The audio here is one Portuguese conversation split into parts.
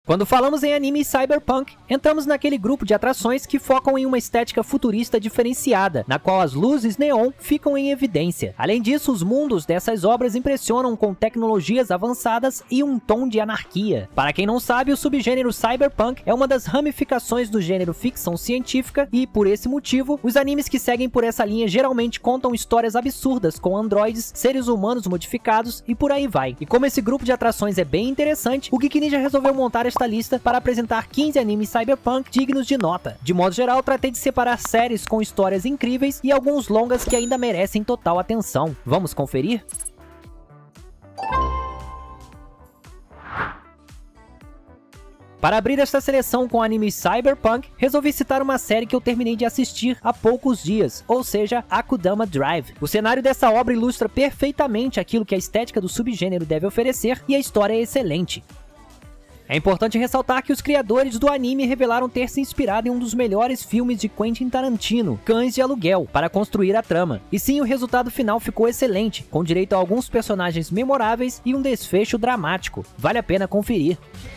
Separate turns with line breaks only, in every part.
Quando falamos em anime cyberpunk, entramos naquele grupo de atrações que focam em uma estética futurista diferenciada, na qual as luzes neon ficam em evidência. Além disso, os mundos dessas obras impressionam com tecnologias avançadas e um tom de anarquia. Para quem não sabe, o subgênero cyberpunk é uma das ramificações do gênero ficção científica e, por esse motivo, os animes que seguem por essa linha geralmente contam histórias absurdas com androides, seres humanos modificados e por aí vai. E como esse grupo de atrações é bem interessante, o Geek Ninja resolveu montar esta lista para apresentar 15 animes cyberpunk dignos de nota. De modo geral, tratei de separar séries com histórias incríveis e alguns longas que ainda merecem total atenção. Vamos conferir? Para abrir esta seleção com animes cyberpunk, resolvi citar uma série que eu terminei de assistir há poucos dias, ou seja, Akudama Drive. O cenário dessa obra ilustra perfeitamente aquilo que a estética do subgênero deve oferecer e a história é excelente. É importante ressaltar que os criadores do anime revelaram ter se inspirado em um dos melhores filmes de Quentin Tarantino, Cães de Aluguel, para construir a trama. E sim, o resultado final ficou excelente, com direito a alguns personagens memoráveis e um desfecho dramático. Vale a pena conferir.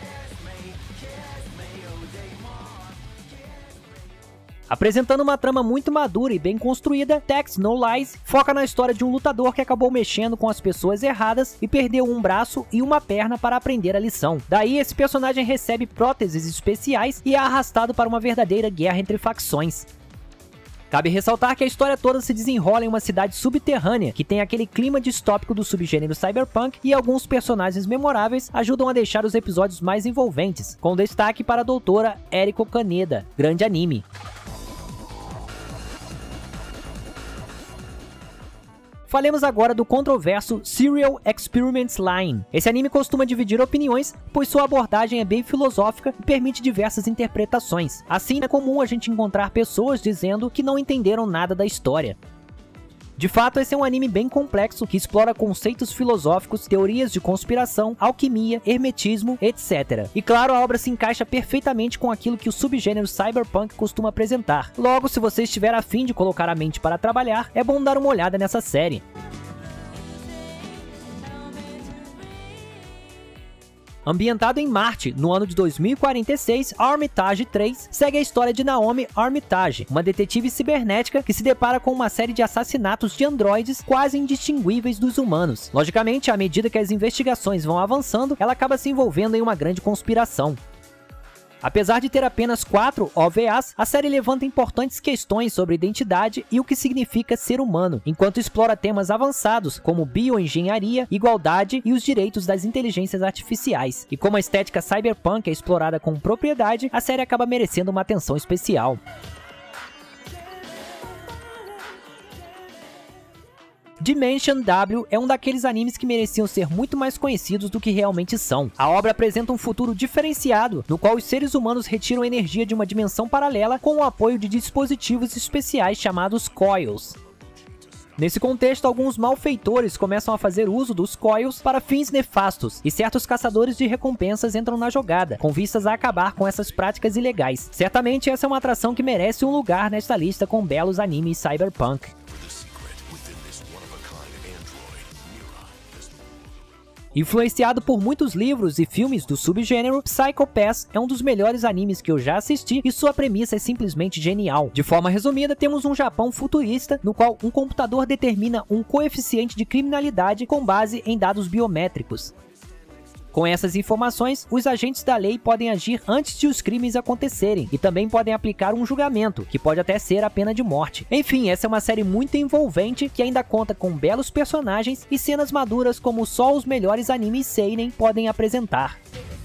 Apresentando uma trama muito madura e bem construída, Text No Lies foca na história de um lutador que acabou mexendo com as pessoas erradas e perdeu um braço e uma perna para aprender a lição. Daí, esse personagem recebe próteses especiais e é arrastado para uma verdadeira guerra entre facções. Cabe ressaltar que a história toda se desenrola em uma cidade subterrânea, que tem aquele clima distópico do subgênero cyberpunk, e alguns personagens memoráveis ajudam a deixar os episódios mais envolventes, com destaque para a doutora Eriko Kaneda, grande anime. Falemos agora do controverso Serial Experiments Line. Esse anime costuma dividir opiniões, pois sua abordagem é bem filosófica e permite diversas interpretações. Assim, é comum a gente encontrar pessoas dizendo que não entenderam nada da história. De fato, esse é um anime bem complexo que explora conceitos filosóficos, teorias de conspiração, alquimia, hermetismo, etc. E claro, a obra se encaixa perfeitamente com aquilo que o subgênero cyberpunk costuma apresentar. Logo, se você estiver a fim de colocar a mente para trabalhar, é bom dar uma olhada nessa série. Ambientado em Marte, no ano de 2046, Armitage 3 segue a história de Naomi Armitage, uma detetive cibernética que se depara com uma série de assassinatos de androides quase indistinguíveis dos humanos. Logicamente, à medida que as investigações vão avançando, ela acaba se envolvendo em uma grande conspiração. Apesar de ter apenas 4 OVAs, a série levanta importantes questões sobre identidade e o que significa ser humano, enquanto explora temas avançados como bioengenharia, igualdade e os direitos das inteligências artificiais. E como a estética cyberpunk é explorada com propriedade, a série acaba merecendo uma atenção especial. Dimension W é um daqueles animes que mereciam ser muito mais conhecidos do que realmente são. A obra apresenta um futuro diferenciado, no qual os seres humanos retiram energia de uma dimensão paralela com o apoio de dispositivos especiais chamados Coils. Nesse contexto, alguns malfeitores começam a fazer uso dos Coils para fins nefastos, e certos caçadores de recompensas entram na jogada, com vistas a acabar com essas práticas ilegais. Certamente essa é uma atração que merece um lugar nesta lista com belos animes cyberpunk. Influenciado por muitos livros e filmes do subgênero, Psycho Pass é um dos melhores animes que eu já assisti e sua premissa é simplesmente genial. De forma resumida, temos um Japão futurista no qual um computador determina um coeficiente de criminalidade com base em dados biométricos. Com essas informações, os agentes da lei podem agir antes de os crimes acontecerem e também podem aplicar um julgamento, que pode até ser a pena de morte. Enfim, essa é uma série muito envolvente que ainda conta com belos personagens e cenas maduras como só os melhores animes seinen podem apresentar.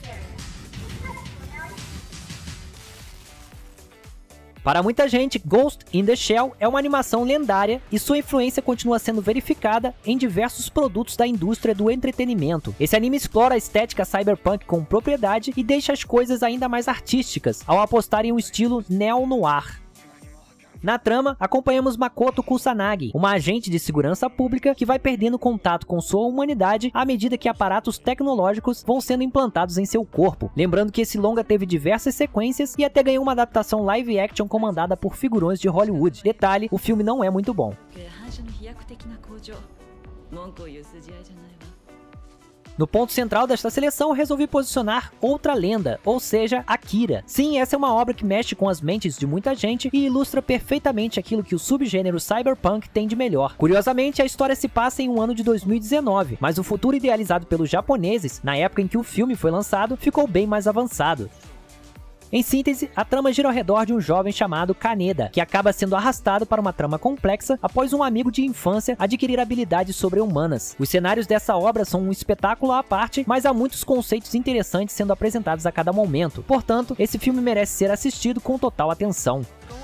Para muita gente, Ghost in the Shell é uma animação lendária e sua influência continua sendo verificada em diversos produtos da indústria do entretenimento. Esse anime explora a estética cyberpunk com propriedade e deixa as coisas ainda mais artísticas, ao apostar em um estilo neo-noir. Na trama, acompanhamos Makoto Kusanagi, uma agente de segurança pública que vai perdendo contato com sua humanidade à medida que aparatos tecnológicos vão sendo implantados em seu corpo. Lembrando que esse longa teve diversas sequências e até ganhou uma adaptação live action comandada por figurões de Hollywood. Detalhe, o filme não é muito bom. No ponto central desta seleção, resolvi posicionar outra lenda, ou seja, Akira. Sim, essa é uma obra que mexe com as mentes de muita gente e ilustra perfeitamente aquilo que o subgênero cyberpunk tem de melhor. Curiosamente, a história se passa em um ano de 2019, mas o futuro idealizado pelos japoneses, na época em que o filme foi lançado, ficou bem mais avançado. Em síntese, a trama gira ao redor de um jovem chamado Kaneda, que acaba sendo arrastado para uma trama complexa após um amigo de infância adquirir habilidades sobre-humanas. Os cenários dessa obra são um espetáculo à parte, mas há muitos conceitos interessantes sendo apresentados a cada momento. Portanto, esse filme merece ser assistido com total atenção.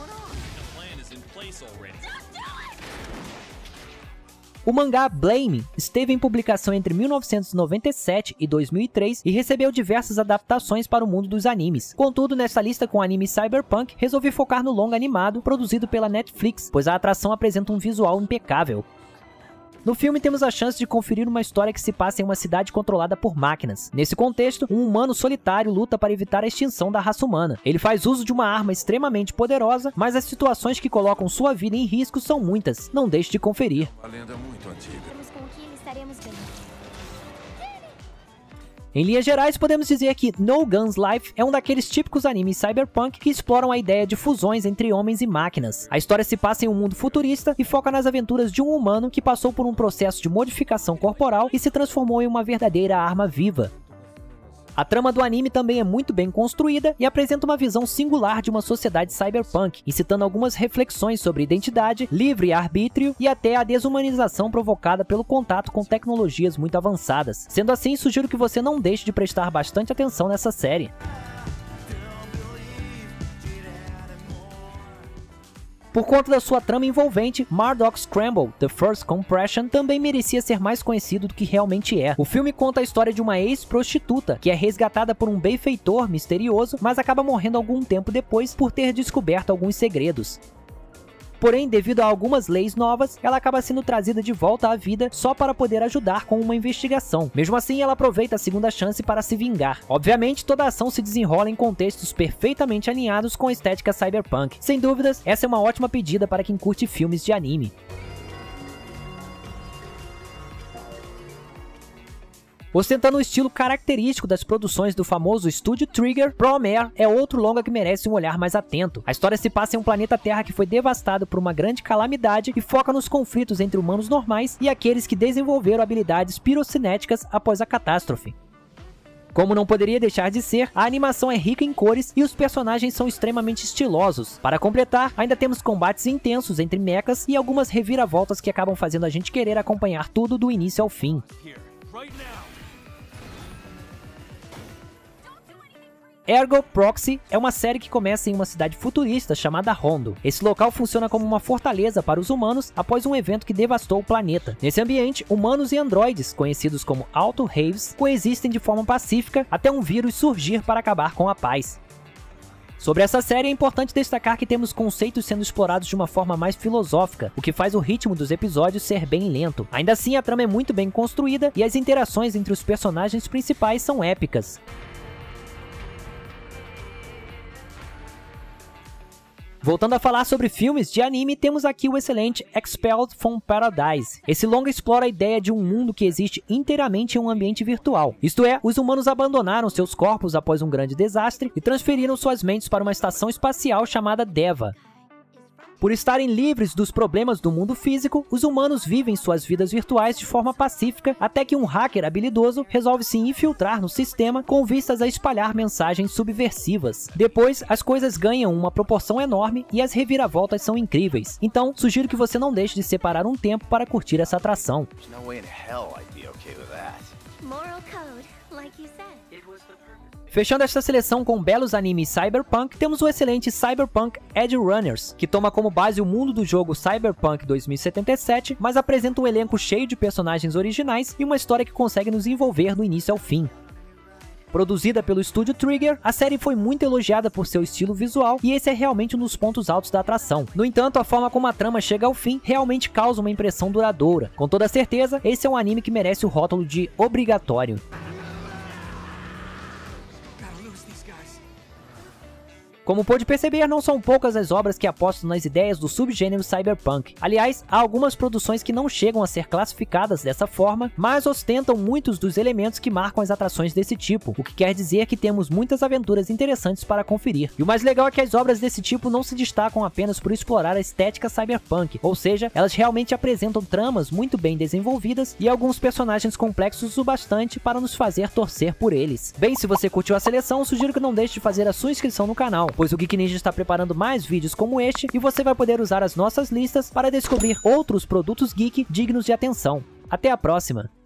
O mangá Blame esteve em publicação entre 1997 e 2003 e recebeu diversas adaptações para o mundo dos animes. Contudo, nesta lista com anime cyberpunk, resolvi focar no longa animado produzido pela Netflix, pois a atração apresenta um visual impecável. No filme temos a chance de conferir uma história que se passa em uma cidade controlada por máquinas. Nesse contexto, um humano solitário luta para evitar a extinção da raça humana. Ele faz uso de uma arma extremamente poderosa, mas as situações que colocam sua vida em risco são muitas. Não deixe de conferir.
A lenda é muito antiga.
Estaremos bem.
Em linhas gerais, podemos dizer que No Guns Life é um daqueles típicos animes cyberpunk que exploram a ideia de fusões entre homens e máquinas. A história se passa em um mundo futurista e foca nas aventuras de um humano que passou por um processo de modificação corporal e se transformou em uma verdadeira arma viva. A trama do anime também é muito bem construída e apresenta uma visão singular de uma sociedade cyberpunk, incitando algumas reflexões sobre identidade, livre-arbítrio e até a desumanização provocada pelo contato com tecnologias muito avançadas. Sendo assim, sugiro que você não deixe de prestar bastante atenção nessa série. Por conta da sua trama envolvente, Murdoch Scramble, The First Compression, também merecia ser mais conhecido do que realmente é. O filme conta a história de uma ex-prostituta, que é resgatada por um benfeitor misterioso, mas acaba morrendo algum tempo depois por ter descoberto alguns segredos. Porém, devido a algumas leis novas, ela acaba sendo trazida de volta à vida só para poder ajudar com uma investigação. Mesmo assim, ela aproveita a segunda chance para se vingar. Obviamente, toda a ação se desenrola em contextos perfeitamente alinhados com a estética cyberpunk. Sem dúvidas, essa é uma ótima pedida para quem curte filmes de anime. Ostentando o estilo característico das produções do famoso estúdio Trigger, Promare é outro longa que merece um olhar mais atento. A história se passa em um planeta Terra que foi devastado por uma grande calamidade e foca nos conflitos entre humanos normais e aqueles que desenvolveram habilidades pirocinéticas após a catástrofe. Como não poderia deixar de ser, a animação é rica em cores e os personagens são extremamente estilosos. Para completar, ainda temos combates intensos entre mechas e algumas reviravoltas que acabam fazendo a gente querer acompanhar tudo do início ao fim. Ergo Proxy é uma série que começa em uma cidade futurista chamada Rondo. Esse local funciona como uma fortaleza para os humanos após um evento que devastou o planeta. Nesse ambiente, humanos e androides, conhecidos como Auto-Haves, coexistem de forma pacífica até um vírus surgir para acabar com a paz. Sobre essa série é importante destacar que temos conceitos sendo explorados de uma forma mais filosófica, o que faz o ritmo dos episódios ser bem lento. Ainda assim, a trama é muito bem construída e as interações entre os personagens principais são épicas. Voltando a falar sobre filmes de anime, temos aqui o excelente Expelled from Paradise. Esse longa explora a ideia de um mundo que existe inteiramente em um ambiente virtual. Isto é, os humanos abandonaram seus corpos após um grande desastre e transferiram suas mentes para uma estação espacial chamada Deva. Por estarem livres dos problemas do mundo físico, os humanos vivem suas vidas virtuais de forma pacífica até que um hacker habilidoso resolve se infiltrar no sistema com vistas a espalhar mensagens subversivas. Depois, as coisas ganham uma proporção enorme e as reviravoltas são incríveis. Então, sugiro que você não deixe de separar um tempo para curtir essa atração.
Moral code, like you said.
Fechando esta seleção com belos animes cyberpunk, temos o excelente Cyberpunk Edge Runners, que toma como base o mundo do jogo Cyberpunk 2077, mas apresenta um elenco cheio de personagens originais e uma história que consegue nos envolver do início ao fim. Produzida pelo estúdio Trigger, a série foi muito elogiada por seu estilo visual e esse é realmente um dos pontos altos da atração. No entanto, a forma como a trama chega ao fim realmente causa uma impressão duradoura. Com toda certeza, esse é um anime que merece o rótulo de obrigatório. Como pôde perceber, não são poucas as obras que apostam nas ideias do subgênero cyberpunk. Aliás, há algumas produções que não chegam a ser classificadas dessa forma, mas ostentam muitos dos elementos que marcam as atrações desse tipo, o que quer dizer que temos muitas aventuras interessantes para conferir. E o mais legal é que as obras desse tipo não se destacam apenas por explorar a estética cyberpunk, ou seja, elas realmente apresentam tramas muito bem desenvolvidas e alguns personagens complexos o bastante para nos fazer torcer por eles. Bem, se você curtiu a seleção, sugiro que não deixe de fazer a sua inscrição no canal, pois o Geek Ninja está preparando mais vídeos como este e você vai poder usar as nossas listas para descobrir outros produtos geek dignos de atenção. Até a próxima!